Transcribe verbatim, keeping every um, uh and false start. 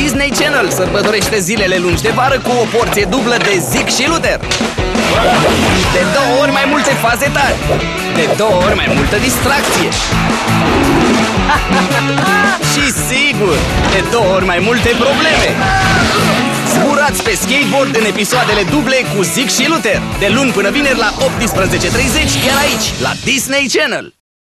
Disney Channel sărbătorește zilele lungi de vară cu o porție dublă de Zic și Luther. De două ori mai multe faze tari. De două ori mai multă distracție. Și sigur, de două ori mai multe probleme. Zburați pe skateboard în episoadele duble cu Zic și Luther, de luni până vineri la optsprezece și treizeci, chiar aici, la Disney Channel.